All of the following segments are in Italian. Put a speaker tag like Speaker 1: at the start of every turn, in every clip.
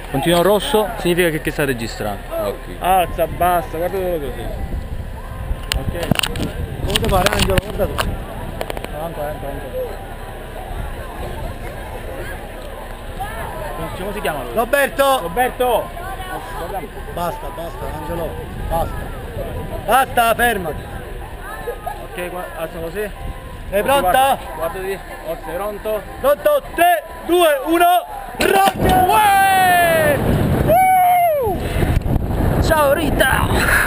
Speaker 1: Continua rosso, significa che sta registrando.
Speaker 2: Ok.
Speaker 1: Alza, basta, guarda così. Ok.
Speaker 3: Come fare Angelo, guarda tu.
Speaker 1: No, ancora. Come si chiama lui?
Speaker 3: Roberto!
Speaker 1: Roberto!
Speaker 3: Basta, Angelo, basta. Basta, fermati.
Speaker 1: Ok, alza così.
Speaker 3: Sei pronta?
Speaker 1: Guardati. Ok, sei pronto?
Speaker 3: Pronto? 3, 2, 1, rock!
Speaker 1: Uè! Ciao Rita!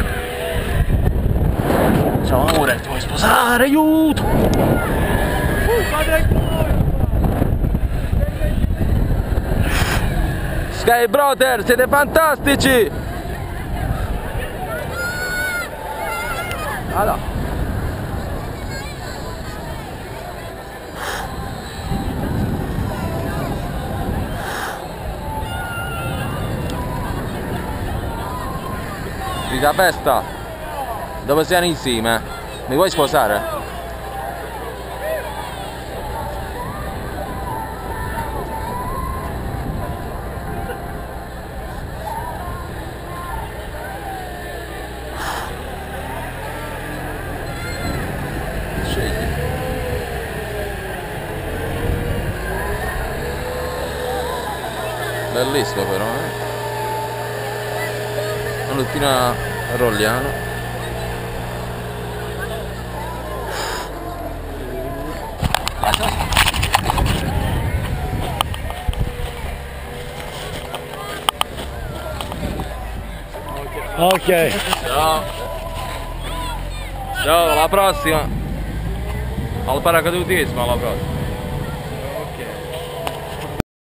Speaker 1: Ciao amore, ti vuoi sposare? Aiuto! Sky Brother, siete fantastici! Allora. Rita Festa, dove siamo insieme? Mi vuoi sposare? Scegli. Bellissimo però, Una luttina rogliano.
Speaker 3: Ok.
Speaker 1: Ciao. Ciao, alla prossima. Al paracadutismo, alla prossima.